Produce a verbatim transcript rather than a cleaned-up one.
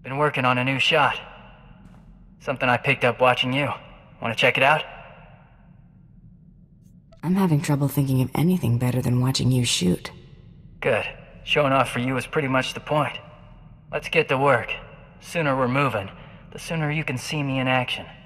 Been working on a new shot. Something I picked up watching you. Want to check it out? I'm having trouble thinking of anything better than watching you shoot. Good. Showing off for you is pretty much the point. Let's get to work. The sooner we're moving, the sooner you can see me in action.